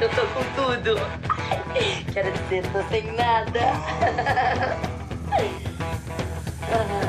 eu tô com tudo. Quero dizer, tô sem nada.